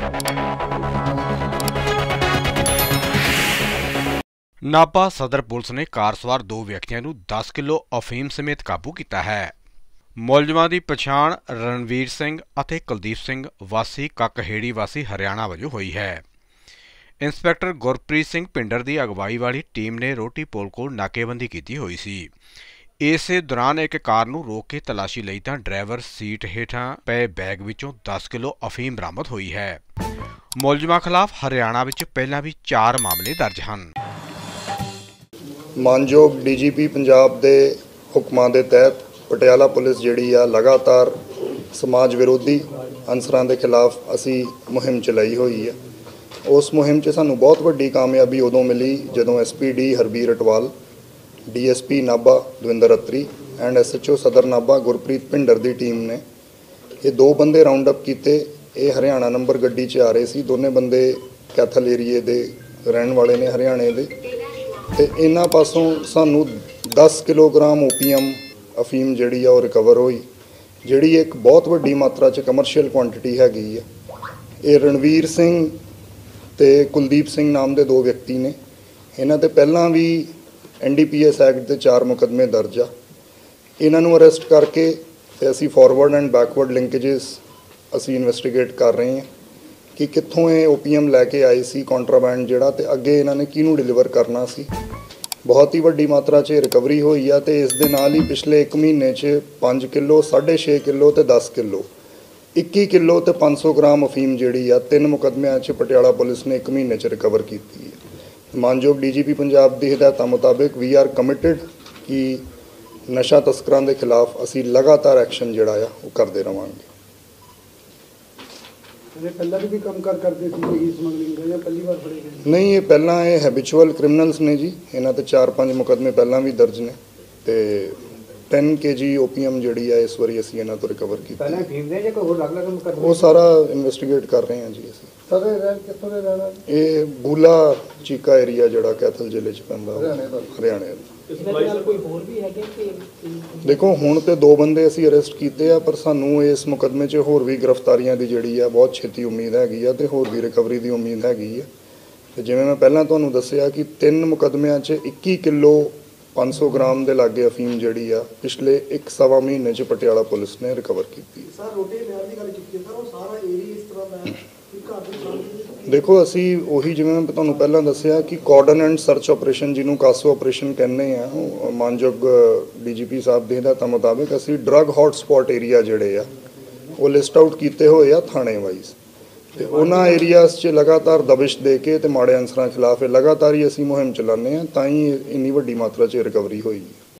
नाभा सदर पुलिस ने कार सवार 2 ਵਿਅਕਤੀਆਂ ਨੂੰ 10 किलो अफीम समेत काबू किया है। मुलजमां की पछाण रणवीर सिंह ਅਤੇ कुलदीप सिंह वासी ककहेड़ी वासी हरियाणा वजों हुई है। इंस्पैक्टर गुरप्रीत सिंह पिंडर की अगवाई वाली टीम ने रोटी पुल कोल नाकेबंदी की हुई सी। इस दौरान एक कार नूं रोक के तलाशी लई तां ड्राइवर सीट हेठां पए बैग विचों 10 किलो अफीम बरामद हुई है। मुलजमां खिलाफ हरियाणा विच पहलां भी 4 मामले दर्ज हैं। मानयोग DGP पंजाब के हुक्मां के तहत पटियाला पुलिस जिहड़ी आ लगातार समाज विरोधी अंसरां के खिलाफ असी मुहिम चलाई हुई है। उस मुहिम च सानू बहुत वड्डी कामयाबी उदों मिली जदों SPD Harbir Atwal, DSP Nabha Davinder Atri and SHO Sadar Nabha Gurpreet Pindar की टीम ने ये 2 बंदे राउंड अप किए। ये हरियाणा नंबर गड्डी च आ रहे सी। दोने बंदे कैथल एरिए के रहने वाले ने हरियाणे के। तो इन्हां पासों सानू 10 किलोग्राम ओपीएम अफीम जिहड़ी आ रिकवर हुई, जिहड़ी एक बहुत वड्डी मात्रा च कमर्शियल क्वांटिटी हैगी है। ये रणवीर सिंह ते कुलदीप सिंह नाम के 2 व्यक्ति ने। इन्हां ते पहलां भी NDPS एक्ट के 4 मुकदमे दर्ज आ। इन्हां नूं अरेस्ट करके ते असी फॉरवर्ड एंड बैकवर्ड लिंकेजेस असी इन्वेस्टिगेट कर रहे हैं कि कित्थों ये ओपीएम लैके आए सी कॉन्ट्राबैंड जिहड़ा ते अगे इन्होंने किहनूं डिलीवर करना सी। बहुत ही वड्डी मात्रा च रिकवरी हुई है। तो इस दे नाल ही पिछले 1 महीने च 5 किलो 6.5 किलो तो 10 किलो 21 किलो तो 500 ग्राम अफीम जिहड़ी आ 3 मुकदमियां च पटियाला पुलिस ने 1 महीने च रिकवर की है। मानयोग DGP पंजाब की हिदायतों मुताबिक वी आर कमिटेड कि नशा तस्करां के खिलाफ असी लगातार एक्शन जिहड़ा आ वो करते रहांगे। नहीं, ये पहला ये हैबिचुअल क्रिमिनल्स ने जी। इन्हां ते 4-5 मुकदमे पहला भी दर्ज ने। ते 10 kg ओपीएम जिहड़ी है इस वारी असीं इन्हां तो रिकवर की। वो सारा इन्वेस्टिगेट कर रहे हैं जी असीं। ये बूला चीका एरिया जिहड़ा कैथल जिले च पैंदा हरियाणे दा। देखो हुण तो 2 बंदे असी अरेस्ट किए आ, पर सानू इस मुकदमे च होर भी गिरफ्तारियां की जिहड़ी है बहुत छेती उम्मीद हैगी आ ते होर भी रिकवरी की उम्मीद हैगी है। ते जिवें मैं पहलां तुहानूं दस्सिआ कि 3 मुकदमियां च 21 किलो 500 ग्राम के लागे अफीम जिहड़ी आ पिछले 1-1.25 महीने च पटियाला पुलिस ने रिकवर की। देखो असी उही जिवें मैं तुहानूं पहलां दस्सिआ कि कॉर्डन एंड सर्च ऑपरेशन जिन्हों कासो ऑपरेशन कहने हैं मानयोग DGP साहब की हिदायतों मुताबिक असी ड्रग हॉटस्पॉट एरिया जिहड़े आ वो लिस्ट आउट किए हुए आ थाने वाइज। तो उन्हां एरियाज़ च लगातार दबिश दे के ते माड़े अंसरां खिलाफ लगातार ही असी मुहिम चलाने तां ही इन्नी वड्डी मात्रा च रिकवरी हुई।